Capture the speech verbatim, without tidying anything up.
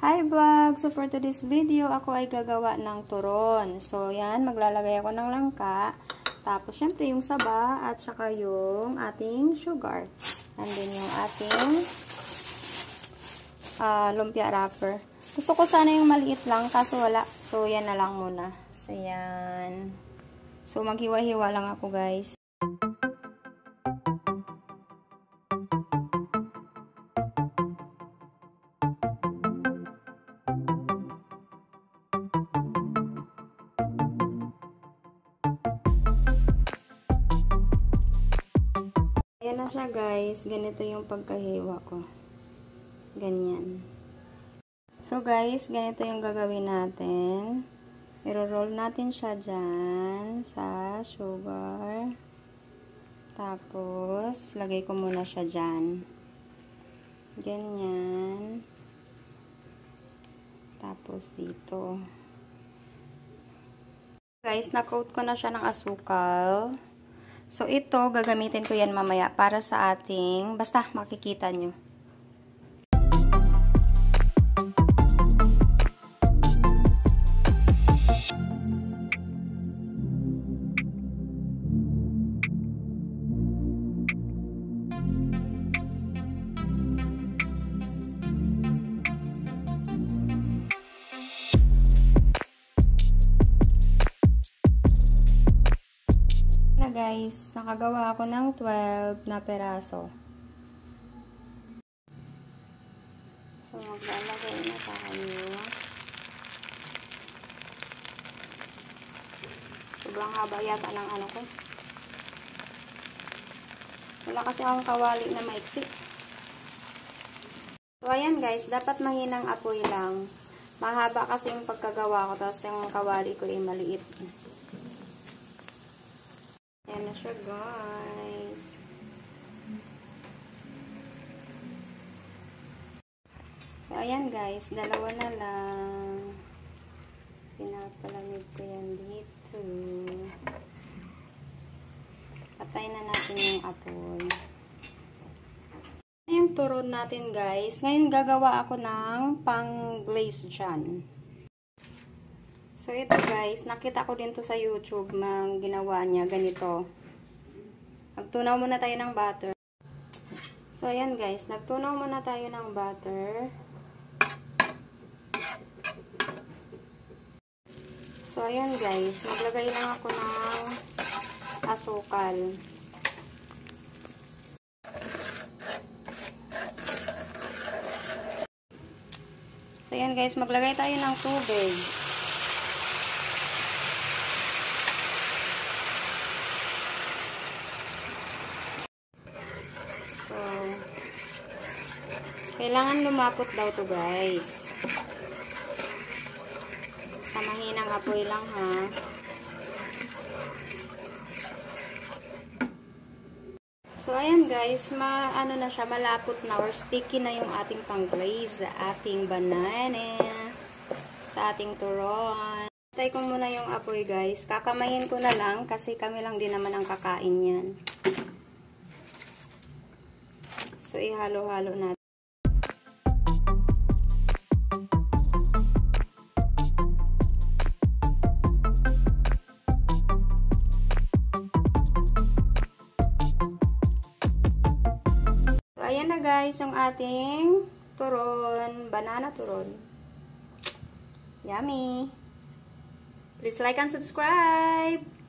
Hi vlog! So for today's video, ako ay gagawa ng turon. So yan, maglalagay ako ng langka. Tapos syempre yung saba at saka yung ating sugar. And then yung ating uh, lumpia wrapper. Gusto ko sana yung maliit lang, kaso wala. So yan na lang muna. So yan. So maghiwa-hiwa lang ako guys. Ayan na siya guys. Ganito yung pagkahiwa ko. Ganyan. So guys, ganito yung gagawin natin. I-roll natin siya dyan sa sugar. Tapos, lagay ko muna siya dyan. Ganyan. Tapos dito. Guys, na-coat ko na siya ng asukal. So, ito, gagamitin ko yan mamaya para sa ating, basta makikita nyo. Guys, nakagawa ako ng twelve na peraso. So, maglalagay na tayo. Sobrang haba yata ng ano ko. Wala kasi akong kawali na maiksi. So, ayan guys, dapat mahinang apoy lang. Mahaba kasi yung pagkagawa ko, tapos yung kawali ko ay maliit. Ayan na siya guys. So ayan guys, dalawa na lang. Pinapalamig ko yan dito. Patay na natin yung apoy. Yung turon natin guys. Ngayon gagawa ako ng pang glaze dyan. So, ito guys, nakita ko din to sa YouTube mang ginawa niya, ganito. Nagtunaw muna tayo ng butter. So, ayan guys, nagtunaw muna tayo ng butter. So, ayan guys, maglagay lang ako ng asukal. So, ayan guys, maglagay tayo ng tubig. Kailangan lumapot daw to guys. Sa mahinang apoy lang ha. So ayan guys, ma ano na siya, malapot na or sticky na yung ating pang-glaze, ating banana sa ating turon. Patay ko muna yung apoy guys. Kakamayin ko na lang kasi kami lang din naman ang kakain yan. So ihalo-halo natin. Ayan na guys, yung ating turon, banana turon. Yummy! Please like and subscribe!